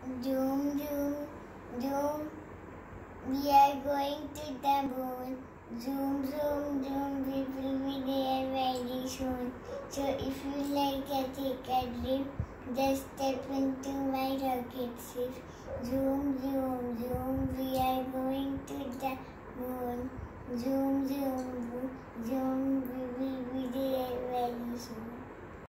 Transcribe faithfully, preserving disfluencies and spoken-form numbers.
Zoom, zoom, zoom. We are going to the moon. Zoom, zoom, zoom. We will be there very soon. So if you like a take a trip, just step into my rocket ship. Zoom, zoom, zoom. We are going to the moon. Zoom, zoom, zoom.